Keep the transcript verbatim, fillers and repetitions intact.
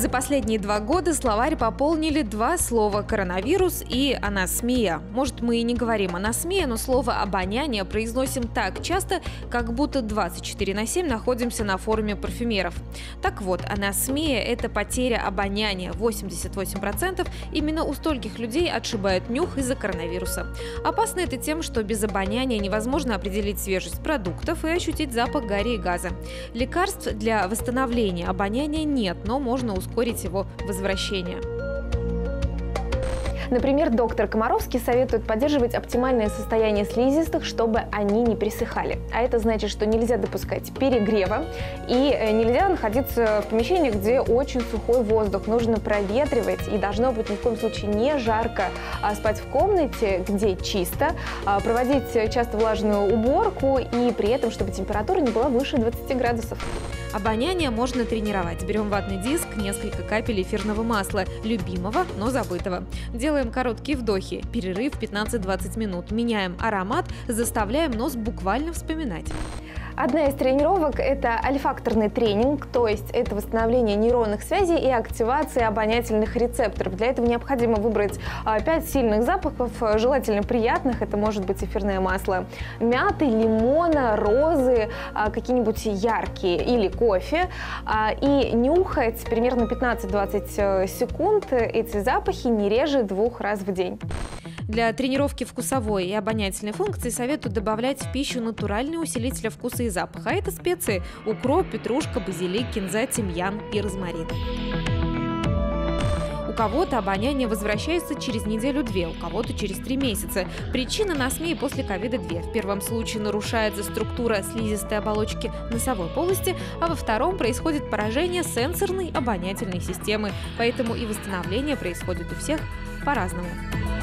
За последние два года словарь пополнили два слова «коронавирус» и «анасмия». Может, мы и не говорим «анасмия», но слово «обоняние» произносим так часто, как будто двадцать четыре на семь находимся на форуме парфюмеров. Так вот, анасмия – это потеря обоняния. восемьдесят восемь процентов именно у стольких людей отшибает нюх из-за коронавируса. Опасно это тем, что без обоняния невозможно определить свежесть продуктов и ощутить запах гари и газа. Лекарств для восстановления обоняния нет, но можно ускорить его возвращение. Например, доктор Комаровский советует поддерживать оптимальное состояние слизистых, чтобы они не пересыхали. А это значит, что нельзя допускать перегрева и нельзя находиться в помещении, где очень сухой воздух. Нужно проветривать, и должно быть ни в коем случае не жарко, а спать в комнате, где чисто, проводить часто влажную уборку и при этом, чтобы температура не была выше двадцати градусов. Обоняние можно тренировать. Берем ватный диск, несколько капель эфирного масла, любимого, но забытого. Делаем короткие вдохи, перерыв пятнадцать-двадцать минут, меняем аромат, заставляем нос буквально вспоминать. Одна из тренировок – это ольфакторный тренинг, то есть это восстановление нейронных связей и активация обонятельных рецепторов. Для этого необходимо выбрать пять сильных запахов, желательно приятных. Это может быть эфирное масло мяты, лимона, розы, какие-нибудь яркие или кофе. И нюхать примерно пятнадцать-двадцать секунд эти запахи не реже двух раз в день. Для тренировки вкусовой и обонятельной функции советуют добавлять в пищу натуральные усилители вкуса и запаха. А это специи – укроп, петрушка, базилик, кинза, тимьян и розмарин. У кого-то обоняние возвращается через неделю-две, у кого-то через три месяца. Причина анасмии после ковида две. В первом случае нарушается структура слизистой оболочки носовой полости, а во втором происходит поражение сенсорной обонятельной системы. Поэтому и восстановление происходит у всех по-разному.